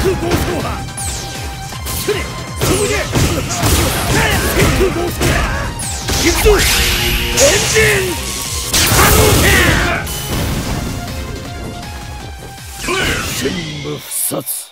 空暴走波それそこで天空暴走波行くぞエンジン可能戦全部不殺